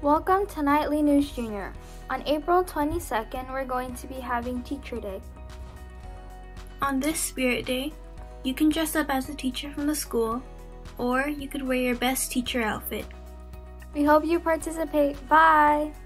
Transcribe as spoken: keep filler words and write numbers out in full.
Welcome to Nightly News Junior. On April twenty-second, we're going to be having Teacher Day. On this Spirit Day, you can dress up as a teacher from the school, or you could wear your best teacher outfit. We hope you participate. Bye!